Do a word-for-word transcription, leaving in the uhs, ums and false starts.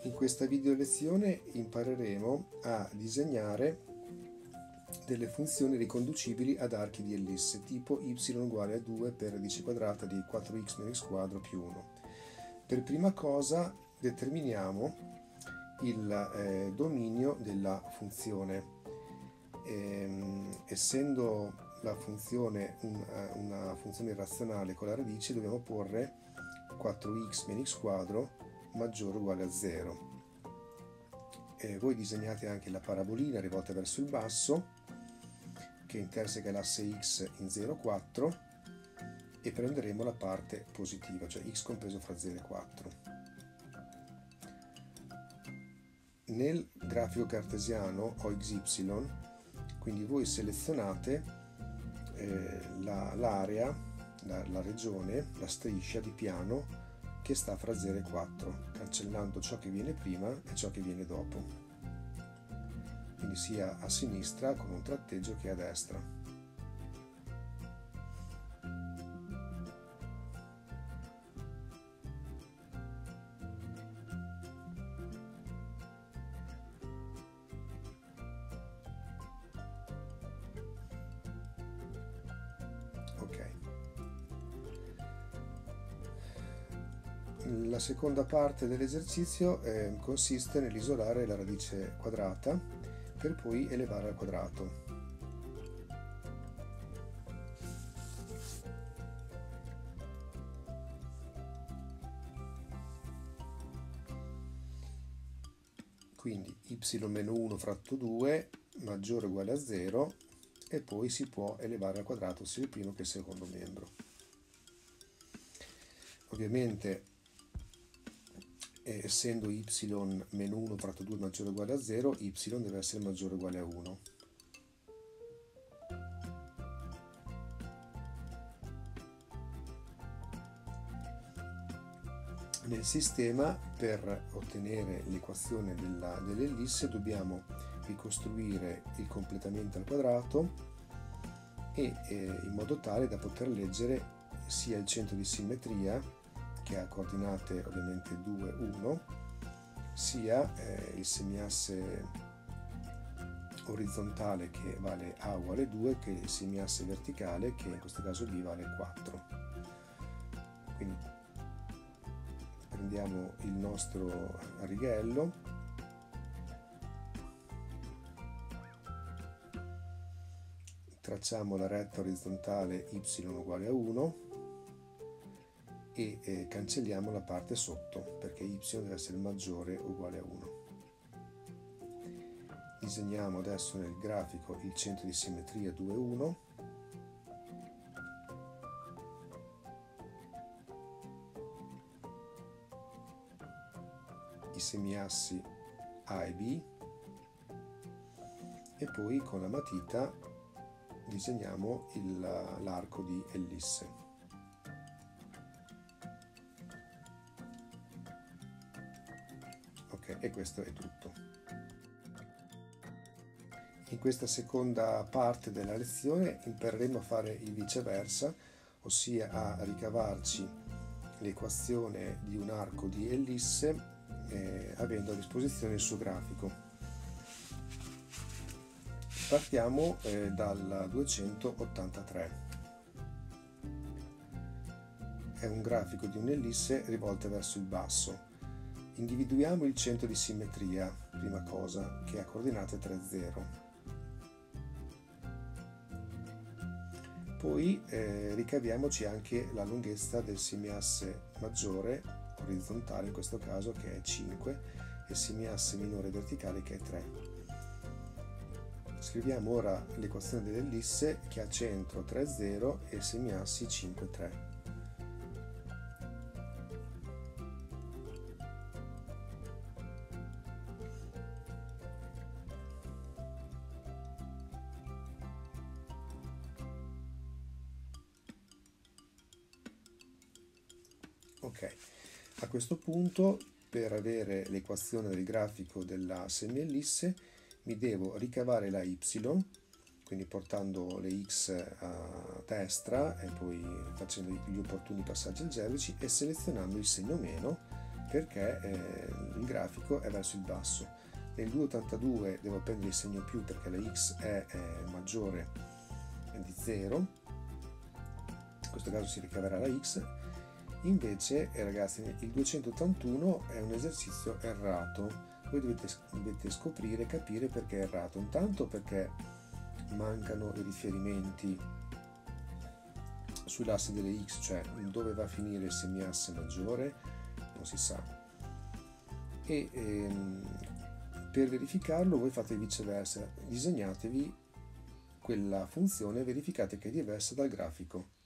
In questa video lezione impareremo a disegnare delle funzioni riconducibili ad archi di ellisse tipo y uguale a due per radice quadrata di quattro x meno x quadro più uno. Per prima cosa determiniamo il eh, dominio della funzione. Ehm, essendo la funzione un, una funzione irrazionale con la radice, dobbiamo porre quattro x meno x quadro maggiore o uguale a zero. E voi disegnate anche la parabolina rivolta verso il basso che interseca l'asse x in zero, quattro, e prenderemo la parte positiva, cioè x compreso fra zero e quattro. Nel grafico cartesiano ho xy, quindi voi selezionate eh, l'area, la, la, la regione, la striscia di piano che sta fra zero e quattro, cancellando ciò che viene prima e ciò che viene dopo, quindi sia a sinistra con un tratteggio che a destra. Ok. La seconda parte dell'esercizio eh, consiste nell'isolare la radice quadrata per poi elevare al quadrato. Quindi y meno uno fratto due maggiore o uguale a zero, e poi si può elevare al quadrato sia il primo che il secondo membro. Ovviamente essendo y meno uno fratto due maggiore o uguale a zero, y deve essere maggiore o uguale a uno. Nel sistema, per ottenere l'equazione dell'ellisse, dobbiamo ricostruire il completamento al quadrato e eh, in modo tale da poter leggere sia il centro di simmetria, che ha coordinate ovviamente due, uno, sia eh, il semiasse orizzontale che vale A uguale due, che il semiasse verticale che in questo caso B vale quattro. Quindi prendiamo il nostro righello, tracciamo la retta orizzontale y uguale a uno e eh, cancelliamo la parte sotto perché y deve essere maggiore o uguale a uno. Disegniamo adesso nel grafico il centro di simmetria due, uno, i semiassi A e B, e poi con la matita disegniamo l'arco di ellisse. Ok, e questo è tutto. In questa seconda parte della lezione impareremo a fare il viceversa, ossia a ricavarci l'equazione di un arco di ellisse eh, avendo a disposizione il suo grafico. Partiamo eh, dal duecentottantatré. È un grafico di un'ellisse rivolta verso il basso. Individuiamo il centro di simmetria, prima cosa, che ha coordinate tre, zero. Poi eh, ricaviamoci anche la lunghezza del semiasse maggiore, orizzontale in questo caso, che è cinque, e il semiasse minore verticale che è tre. Scriviamo ora l'equazione dell'ellisse che ha centro tre, zero e semiassi cinque, tre. Ok, a questo punto, per avere l'equazione del grafico della semiellisse, mi devo ricavare la y, quindi portando le x a destra e poi facendo gli opportuni passaggi algebrici e selezionando il segno meno perché eh, il grafico è verso il basso. Nel duecentottantadue devo prendere il segno più perché la x è, è maggiore di zero, in questo caso si ricaverà la x. Invece eh, ragazzi, il duecentottantuno è un esercizio errato. Voi dovete, dovete scoprire, capire perché è errato. Intanto perché mancano i riferimenti sull'asse delle x, cioè dove va a finire il semiasse maggiore non si sa, e ehm, per verificarlo voi fate viceversa, disegnatevi quella funzione e verificate che è diversa dal grafico.